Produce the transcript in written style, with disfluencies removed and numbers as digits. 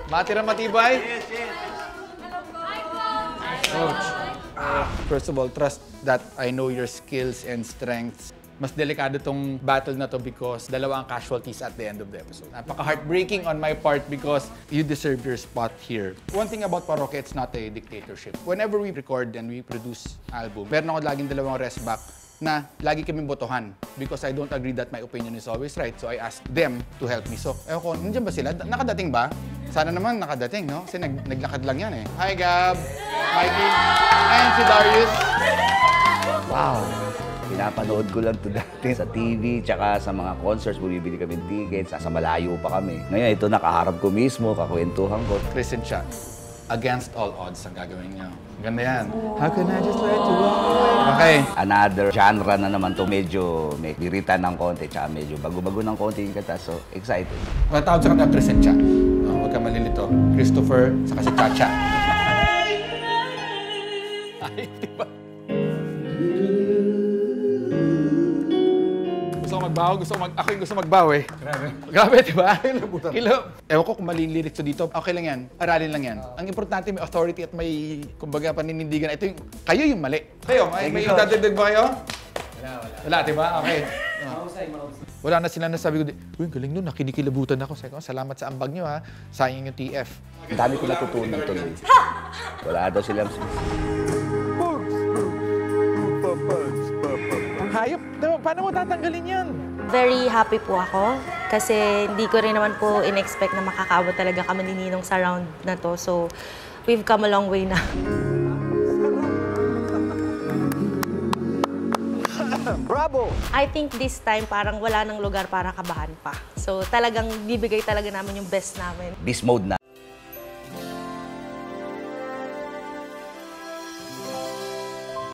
Matira matibay? Coach. First of all, trust that I know your skills and strengths. Mas delikado tong battle na to because dalawa ang casualties at the end of the episode. Napaka-heartbreaking on my part because you deserve your spot here. One thing about Parokya, it's not a dictatorship. Whenever we record and we produce album, meron ako laging dalawang rest back na lagi kaming botohan because I don't agree that my opinion is always right. So I asked them to help me. So, ewan ko, nandiyan ba sila? Nakadating ba? Sana naman nakadating, no? Kasi naglakad lang yan eh. Hi, Gab! Mikey! And si Darius! Wow! Pinapanood ko lang ito dati sa TV, tsaka sa mga concerts, bumibili kami ng tickets, nasa malayo pa kami. Ngayon, ito nakaharap ko mismo, kakwentuhan ko. Chris and Cha, against all odds ang gagawin niyo. Ganda yan. How can I just let you walk away? Okay. Another genre na naman to, medyo may biritan ng konti, tsaka medyo bago-bago ng konti yung kata. So, excited. Matawag sa kanta, Chris and Cha. Huwag ka malilito. Christopher, saka si Chacha. Ay, diba? Ako yung gusto magbaw eh. Grabe, diba? Kilo. Ewan ko kung mali yung lyrics dito. Okay lang yan. Aralin lang yan. Ang importante, may authority at may, kumbaga, paninindigan. Ito yung, kayo yung mali. Kayo, may dadagdag ba kayo? Wala, diba? Okay. Wala na sila nasabi ko, uy, galing nun, nakinikilabutan ako. Sabi ko, salamat sa ambag nyo ha. Sayang yung TF. Ang dami ko natutunan tuloy. Wala daw silang... Hayop, paano mo tatanggalin yan? Very happy po ako kasi hindi ko rin naman po in-expect na makakaabot talaga kami ni Ninong sa round na to. So, we've come a long way na. Bravo! I think this time parang wala nang lugar para kabahan pa. So, talagang bibigay talaga namin yung best namin. Beast mode na.